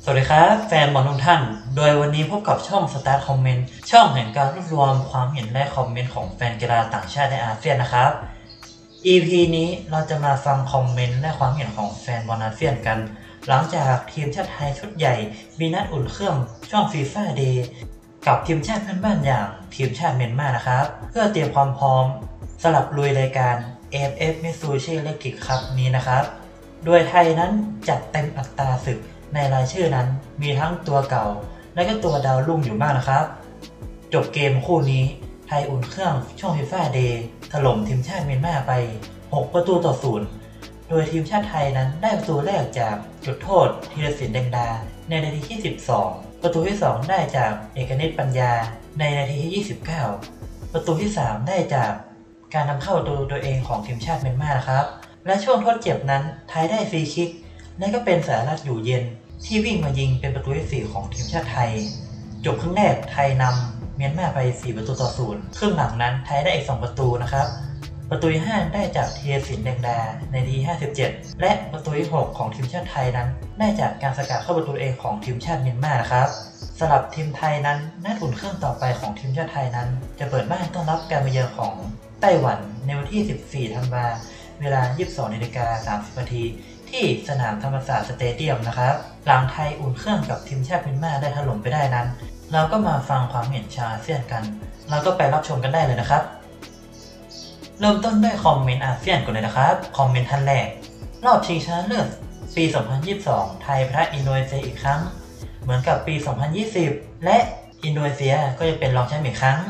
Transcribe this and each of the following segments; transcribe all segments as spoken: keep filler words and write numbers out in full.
สวัสดีครับแฟนบอลทุกท่านโดยวันนี้พบกับช่อง Start Comment ช่องแห่งการรวบรวมความเห็นและคอมเมนต์ของแฟนกีฬาต่างชาติในอาเซียนนะครับ อี พี นี้เราจะมาฟังคอมเมนต์และความเห็นของแฟนบอลอาเซียนกันหลังจากทีมชาติไทยชุดใหญ่มีนัดอุ่นเครื่องช่วงฟีฟ่าเดย์กับทีมชาติเพื่อนบ้านอย่างทีมชาติเมียนมานะครับเพื่อเตรียมความพร้อมสลับลุยรายการ เอ เอฟ เอฟ Mitsubishi Electric Cup นี้นะครับโดยไทยนั้นจัดเต็มอัตราศึกในรายชื่อนั้นมีทั้งตัวเก่าและก็ตัวดาวรุ่งอยู่บ้างนะครับจบเกมคู่นี้ไทยอุ่นเครื่องช่วงฟีฟ่าเดย์ถล่มทีมชาติเมียนมาไปหกประตูต่อศูนย์โดยทีมชาติไทยนั้นได้ประตูแรกจากจุดโทษธีรศิลป์แดงดาในนาทีที่สิบสองประตูที่สองได้จากเอกนิตปัญญาในนาทีที่ยี่สิบเก้าประตูที่สามได้จากการนำเข้าตัวตัวเองของทีมชาติเมียนมาครับและช่วงทดเจ็บนั้นไทยได้ฟรีคิกและก็เป็นสหรัฐอยู่เย็นที่วิ่งมายิงเป็นประตูที่สี่ของทีมชาติไทยจบครึ่งแรกไทยนำเมียนมาไปสี่ประตูต่อศูนย์ครึ่งหลังนั้นไทยได้อีกสองประตูนะครับประตูที่ห้าได้จากธีรศิลป์แดงดาในนาทีห้าสิบเจ็ดและประตูที่หกของทีมชาติไทยนั้นได้จากการสกัดเข้าประตูเองของทีมชาติเมียนมานะครับสำหรับทีมไทยนั้นนัดอุ่นเครื่องต่อไปของทีมชาติไทยนั้นจะเปิดบ้านต้อนรับการมาเยือนของไต้หวันในวันที่สิบสี่ธันวาคมเวลา ยี่สิบสองนาฬิกาสามสิบนาทีที่สนามธรรมศาสตร์สเตเดียมนะครับหลังไทยอุ่นเครื่องกับทีมชาติเมียนมาได้ถล่มไปได้นั้นเราก็มาฟังความเห็นชาวอาเซียนกันเราก็ไปรับชมกันได้เลยนะครับเริ่มต้นด้วยคอมเมนต์อาเซียนก่อนเลยนะครับคอมเมนต์ท่านแรกรอบชิงชนะเลิศปี สองพันยี่สิบสอง ไทยแพ้อินโดนีเซียอีกครั้งเหมือนกับปี สองพันยี่สิบ และอินโดนีเซียก็จะเป็นรองแชมป์อีกครั้ง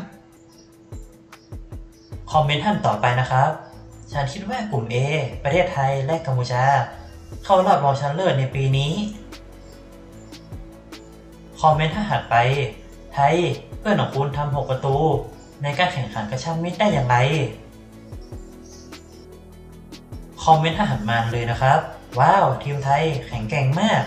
คอมเมนต์ท่านต่อไปนะครับฉันคิดว่ากลุ่ม A ประเทศไทยและกัมพูชาเข้ารอบรองชนะเลิศในปีนี้คอมเมนต์ท่านถัดไปไทยเพื่อนของคุณทำหกประตูในการแข่งขันกระชับมิตรได้อย่างไรคอมเมนต์ท่านถัดมาเลยนะครับว้าวทีมไทยแข็งแกร่งมาก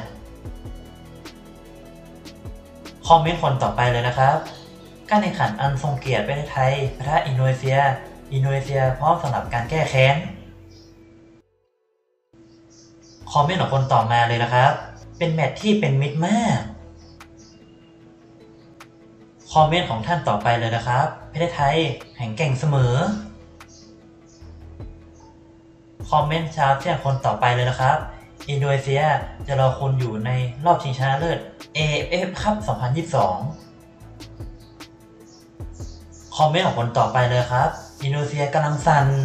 คอมเมนต์คนต่อไปเลยนะครับการแข่งขันอันทรงเกียรติประเทศไทยปะทะอินโดนีเซียอินโดนีเซียพร้อมสำหรับการแก้แค้นคอมเมนต์ของคนต่อมาเลยนะครับเป็นแมตช์ที่เป็นมิตรมากคอมเมนต์ของท่านต่อไปเลยนะครับประเทศไทยแข็งแกร่งเสมอคอมเมนต์ชาวอาเซียนคนต่อไปเลยนะครับอินโดนีเซียจะรอคุณอยู่ในรอบชิงชนะเลิศ เอ เอฟ เอฟ คัพ สองพันยี่สิบสองคอมเมนต์ของคนต่อไปเลยครับอินโดนีเซียกำลังสั่น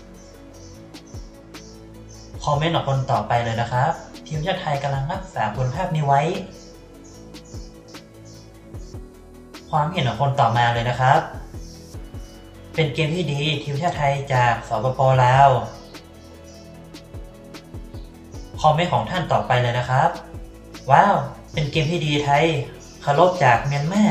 คอมเมนต์ของคนต่อไปเลยนะครับทีมชาติไทยกำลังรักษาคุณภาพนี้ไว้ความเห็นของคนต่อมาเลยนะครับเป็นเกมที่ดีทีมชาติไทยจากสปป.ลาวคอมเมนต์ของท่านต่อไปเลยนะครับว้าวเป็นเกมที่ดีไทยเคารพจากเมียนมา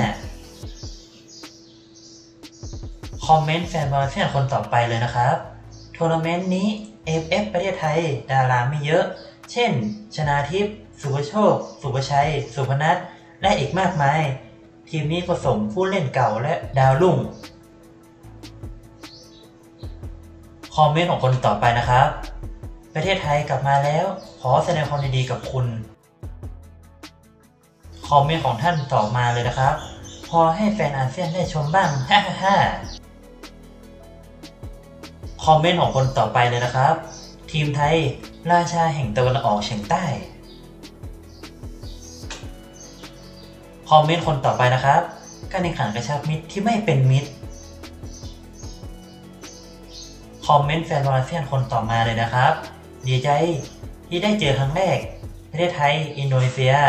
คอมเมนต์แฟนบอลอาเซียนคนต่อไปเลยนะครับทัวร์นาเมนต์นี้ เอ เอฟ เอฟ ประเทศไทยดาราไม่เยอะเช่นชนาทิพย์สุภโชคสุภชัยสุพนัทและอีกมากมายทีมนี้ผสมผู้เล่นเก่าและดาวรุ่งคอมเมนต์ของคนต่อไปนะครับประเทศไทยกลับมาแล้วขอแสดงความยินดีกับคุณคอมเมนต์ของท่านต่อมาเลยนะครับพอให้แฟนอาเซียนได้ชมบ้างฮ่าฮ่าฮ่าคอมเมนต์ของคนต่อไปเลยนะครับทีมไทยราชาแห่งตะวันออกเฉียงใต้คอมเมนต์คนต่อไปนะครับการแข่งขันกระชับมิตรที่ไม่เป็นมิตรคอมเมนต์แฟนบอลอาเซียนคนต่อมาเลยนะครับดีใจที่ได้เจอครั้งแรกประเทศไทยอินโดนีเซีย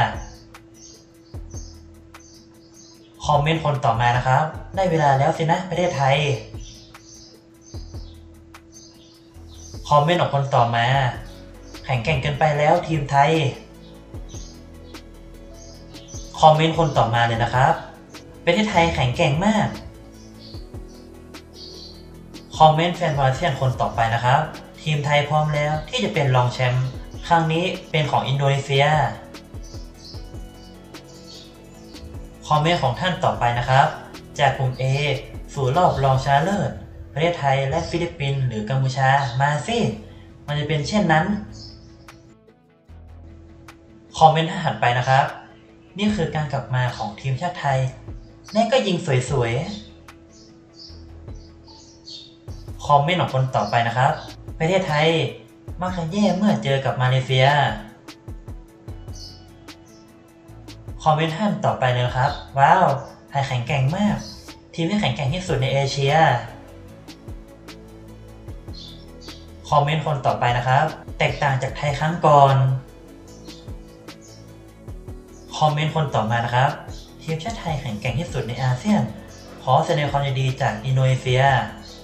คอมเมนต์คนต่อมานะครับได้เวลาแล้วสินะประเทศไทยคอมเมนต์ของคนต่อมาแข่งแกร่งเกินไปแล้วทีมไทยคอมเมนต์คนต่อมาเลยนะครับประเทศไทยแข็งแกร่งมากคอมเมนต์แฟนบอลอาเซียนคนต่อไปนะครับทีมไทยพร้อมแล้วที่จะเป็นรองแชมป์ครั้งนี้เป็นของอินโดนีเซียคอมเมนต์ของท่านต่อไปนะครับจากกลุ่ม A สู่รอบรองชนะเลิศประเทศไทยและฟิลิปปินส์หรือกัมพูชามาสิมันจะเป็นเช่นนั้นคอมเมนต์ถัดไปนะครับนี่คือการกลับมาของทีมชาติไทยและก็ยิงสวยๆคอมเมนต์ของคนต่อไปนะครับประเทศไทยมักจะแย่เมื่อเจอกับมาเลเซียคอมเมนต์ท่านต่อไปเลยครับว้าวไทยแข็งแกร่งมากทีมที่แข็งแกร่งที่สุดในเอเชียคอมเมนต์คนต่อไปนะครับแตกต่างจากไทยครั้งก่อนคอมเมนต์คนต่อมานะครับทีมชาติไทยแข็งแกร่งที่สุดในอาเซียนขอแสดงความยินดีจากอินโดนีเซีย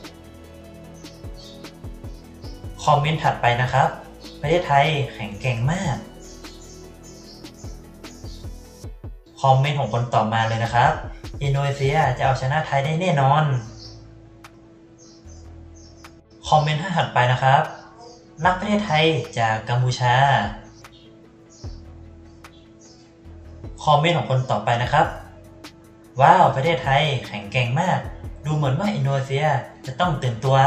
คอมเมนต์ถัดไปนะครับประเทศไทยแข็งแกร่งมากคอมเมนต์ของคนต่อมาเลยนะครับอินโดนีเซียจะเอาชนะไทยได้แน่นอนคอมเมนต์ถัดไปนะครับรักประเทศไทยจากกัมพูชาคอมเมนต์ของคนต่อไปนะครับว้าวประเทศไทยแข็งแกร่งมากดูเหมือนว่าอินโดนีเซียจะต้องตื่นตัว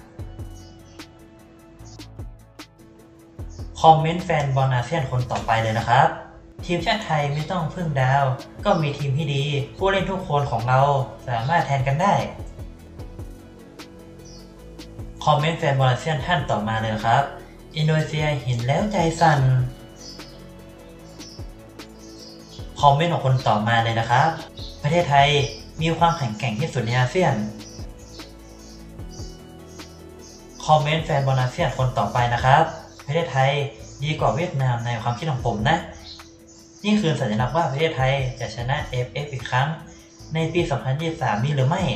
คอมเมนต์แฟนบอลอาเซียนคนต่อไปเลยนะครับทีมชาติไทยไม่ต้องพึ่งดาวก็มีทีมที่ดีผู้เล่นทุกคนของเราสามารถแทนกันได้คอมเมนต์แฟนบอลอาเซียนท่านต่อมาเลยครับอินโดนีเซียเห็นแล้วใจสั่นคอมเมนต์ของคนต่อมาเลยนะครับประเทศไทยมีความแข็งแกร่งที่สุดในอาเซียนคอมเมนต์แฟนบอลอาเซียนคนต่อไปนะครับประเทศไทยดีกว่าเวียดนามในความคิดของผมนะนี่คือสัญลักษณ์ว่าประเทศไทยจะชนะ เอฟ เอฟ อีกครั้งในปี สองพันยี่สิบสาม นี้หรือไม่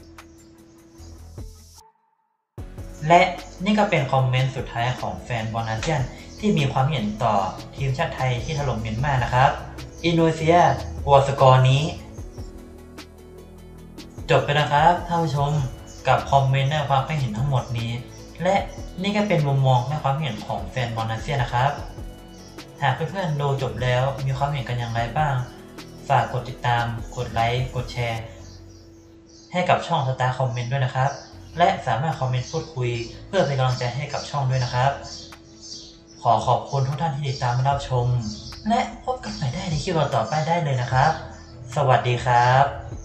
และนี่ก็เป็นคอมเมนต์สุดท้ายของแฟนบอลอาเซียนที่มีความเห็นต่อทีมชาติไทยที่ถล่มเมียนมานะครับอินโดนีเซียกลัวสกอร์นี้จบไปนะครับท่านผู้ชมกับคอมเมนต์และความคิดเห็นทั้งหมดนี้และนี่ก็เป็นมุมมองและความเห็นของแฟนบอลอาเซียนนะครับหากเพื่อนๆดูจบแล้วมีความเห็นกันอย่างไรบ้างฝากกดติดตามกดไลค์กดแชร์ให้กับช่องสตาร์คอมเมนต์ด้วยนะครับและสามารถคอมเมนต์พูดคุยเพื่อเป็นกำลังใจให้กับช่องด้วยนะครับขอขอบคุณทุกท่านที่ติดตามรับชมและพบกันใหม่ได้ในคลิปต่อไปได้เลยนะครับสวัสดีครับ